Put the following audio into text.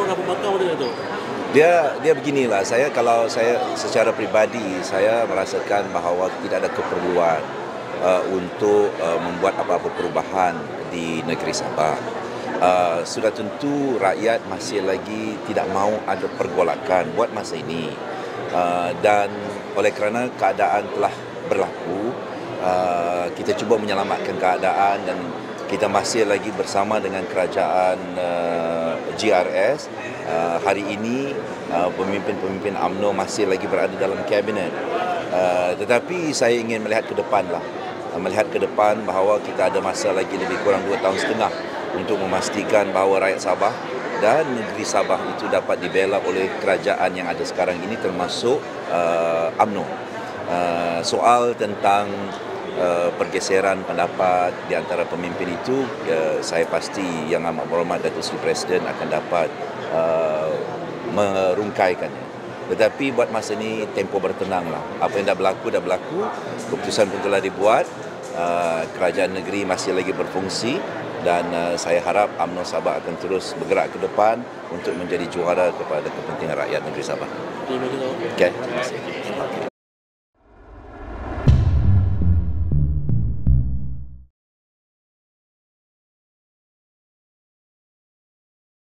orang Abu Bakar macam tu? Dia beginilah, kalau saya secara peribadi saya merasakan bahawa tidak ada keperluan untuk membuat apa-apa perubahan di negeri Sabah. Sudah tentu rakyat masih lagi tidak mahu ada pergolakan buat masa ini, dan oleh kerana keadaan telah berlaku, kita cuba menyelamatkan keadaan dan kita masih lagi bersama dengan kerajaan GRS. Hari ini pemimpin-pemimpin UMNO masih lagi berada dalam kabinet. Tetapi saya ingin melihat ke depan bahawa kita ada masa lagi lebih kurang 2 tahun setengah untuk memastikan bahawa rakyat Sabah dan negeri Sabah itu dapat dibela oleh kerajaan yang ada sekarang ini, termasuk UMNO. Soal tentang pergeseran pendapat di antara pemimpin itu, saya pasti Yang Amat Berhormat Datuk Seri Presiden akan dapat merungkaikannya. Tetapi buat masa ini tempoh bertenanglah. Apa yang dah berlaku, keputusan pun telah dibuat, kerajaan negeri masih lagi berfungsi dan saya harap UMNO Sabah akan terus bergerak ke depan untuk menjadi juara kepada kepentingan rakyat negeri Sabah. Terima kasih. Okay, terima kasih.